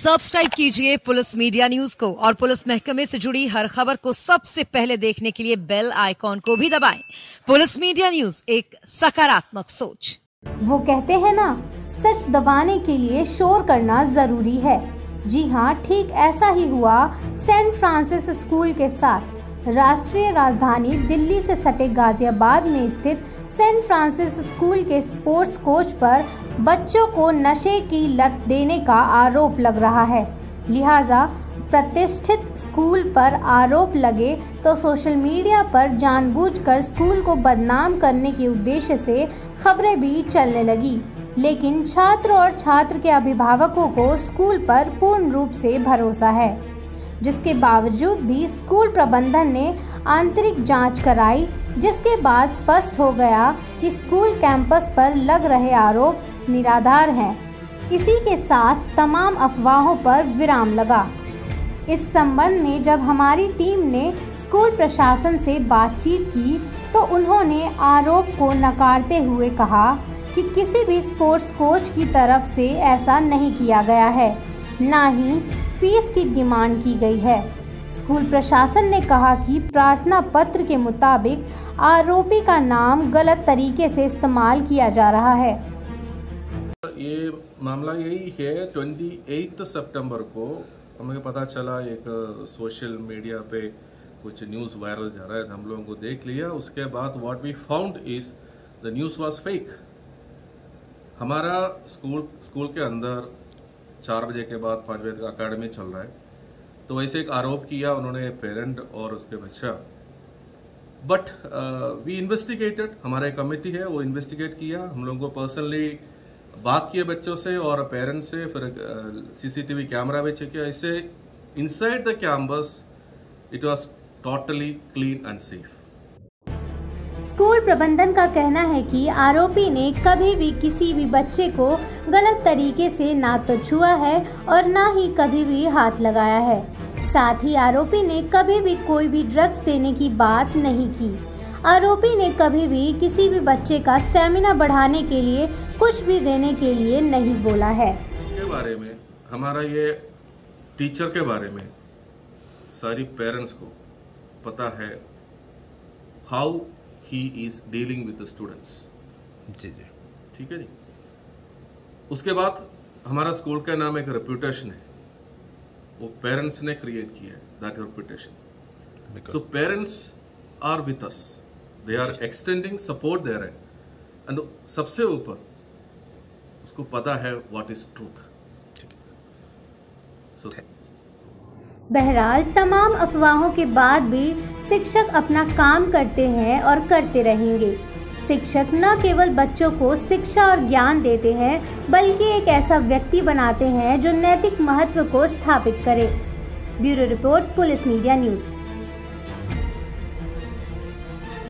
Subscribe कीजिए police media news को और पुलिस महकमे से जुड़ी हर खबर को सबसे पहले देखने के लिए बेल आइकॉन को भी दबाएं। पुलिस मीडिया न्यूज, एक सकारात्मक सोच। वो कहते हैं ना, सच दबाने के लिए शोर करना जरूरी है। जी हाँ, ठीक ऐसा ही हुआ सेंट फ्रांसिस स्कूल के साथ। राष्ट्रीय राजधानी दिल्ली से सटे गाजियाबाद में स्थित सेंट फ्रांसिस स्कूल के स्पोर्ट्स कोच पर बच्चों को नशे की लत देने का आरोप लग रहा है। लिहाजा प्रतिष्ठित स्कूल पर आरोप लगे तो सोशल मीडिया पर जानबूझकर स्कूल को बदनाम करने के उद्देश्य से खबरें भी चलने लगी। लेकिन छात्र और छात्र के अभिभावकों को स्कूल पर पूर्ण रूप से भरोसा है, जिसके बावजूद भी स्कूल प्रबंधन ने आंतरिक जांच कराई, जिसके बाद स्पष्ट हो गया कि स्कूल कैंपस पर लग रहे आरोप निराधार हैं। इसी के साथ तमाम अफवाहों पर विराम लगा। इस संबंध में जब हमारी टीम ने स्कूल प्रशासन से बातचीत की तो उन्होंने आरोप को नकारते हुए कहा कि किसी भी स्पोर्ट्स कोच की तरफ से ऐसा नहीं किया गया है, ना ही फीस की डिमांड की गई है। स्कूल प्रशासन ने कहा कि प्रार्थना पत्र के मुताबिक आरोपी का नाम गलत तरीके से इस्तेमाल किया जा रहा है। ये मामला यही है, 28 सितंबर को हमें पता चला, एक सोशल मीडिया पे कुछ न्यूज़ वायरल जा रहा है, हम लोगों को देख लिया। उसके बाद what we found is the news was fake. हमारा स्कूल के अंदर 4 बजे के बाद 5 बजे तक अकेडमी चल रहा है, तो वैसे एक आरोप किया उन्होंने, पेरेंट और उसके बच्चा। बट वी इन्वेस्टिगेटेड, हमारा एक कमेटी है वो इन्वेस्टिगेट किया। हम लोगों को पर्सनली बात किए बच्चों से और पेरेंट्स से, फिर सीसीटीवी कैमरा भी चेक किया। इससे inside the campus it was totally clean and safe. School प्रबंधन का कहना है कि आरोपी ने कभी भी किसी भी बच्चे को गलत तरीके से ना तो छुआ है और ना ही कभी भी हाथ लगाया है। साथ ही आरोपी ने कभी भी कोई भी ड्रग्स देने की बात नहीं की। आरोपी ने कभी भी किसी भी बच्चे का स्टेमिना बढ़ाने के लिए कुछ भी देने के लिए नहीं बोला है। के बारे में हमारा ये टीचर के बारे में सारी पेरेंट्स को पता है, how he is dealing with the students. जी, ठीक है जी। उसके बाद हमारा स्कूल का नाम एक रेपुटेशन है, वो पेरेंट्स ने क्रिएट किया है, that reputation. So parents are with us, they are extending support there and सबसे ऊपर उसको पता है व्हाट इज ट्रूथ। बहरहाल तमाम अफवाहों के बाद भी शिक्षक अपना काम करते हैं और करते रहेंगे। शिक्षक न केवल बच्चों को शिक्षा और ज्ञान देते हैं, बल्कि एक ऐसा व्यक्ति बनाते हैं जो नैतिक महत्व को स्थापित करे। Bureau report, police media news.